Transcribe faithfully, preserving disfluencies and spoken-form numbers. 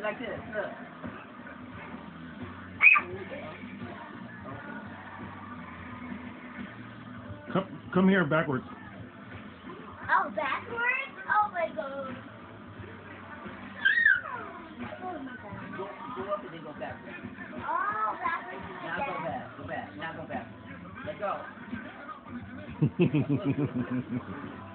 like this. Look. Come, come here backwards. Oh, backwards? Oh my god. Go, go up and then go backwards. Oh, backwards. Now go back. Go back. Now go back. Let go.